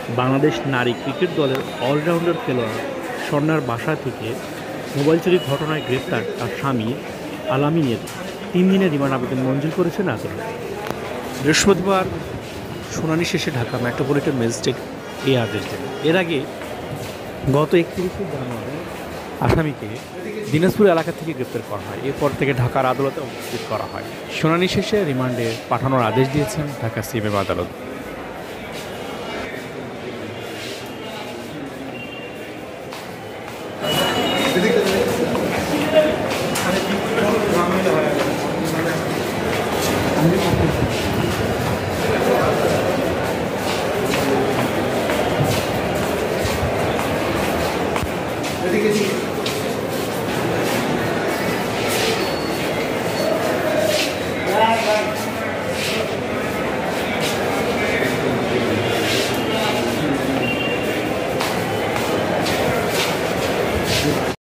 বাংলাদেশ নারী ক্রিকেট দলের অলরাউন্ডার খেলোয়াড় স্বর্ণার বাসা থেকে মোবাইল চুরির ঘটনায় গ্রেপ্তার তার স্বামী আলামিনের ৩ দিনের রিমান্ড আবেদন মঞ্জুর করেছেন আদালত। বৃহস্পতিবার শুনানি শেষে ঢাকা মেট্রোপলিটন ম্যাজিস্ট্রেট এই আদেশ দেন। এর আগে গত ৩১শে জানুয়ারি আসামিকে দিনাজপুর এলাকা থেকে গ্রেপ্তার করা হয়। এরপর থেকে ঢাকার আদালতে উপস্থিত করা হয়। শুনানি শেষে রিমান্ডে পাঠানোর আদেশ দিয়েছেন ঢাকা সিএমএম আদালত।